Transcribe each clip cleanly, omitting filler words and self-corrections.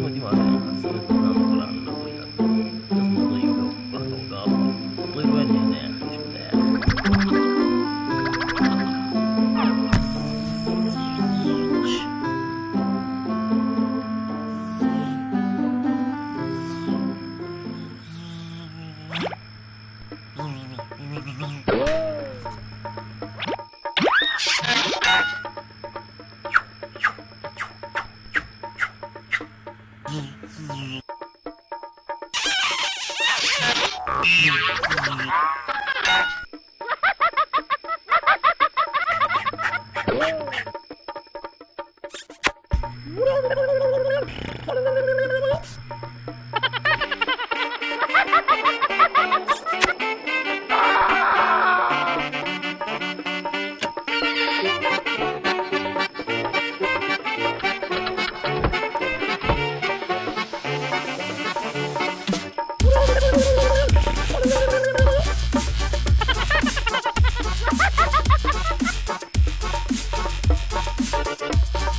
di mana حصلت مناطق على النظريات اسمه ضيق ظهره وقاطع طير وين هنا يا اخي شو ده يا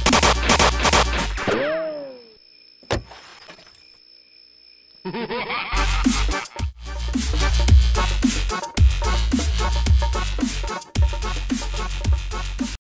Ha ha ha!